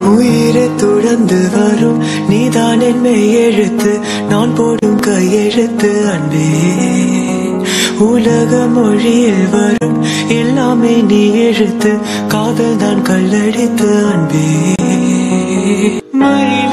உயிரை தொடர்ந்து வரும் நீதான் என்னை எழுத்து நான் போடும் கையெழுத்து அன்பே உலக மொழியில் வரும் எல்லாமே நீ எழுத்து காதல் தான் கல்லடித்து அன்பே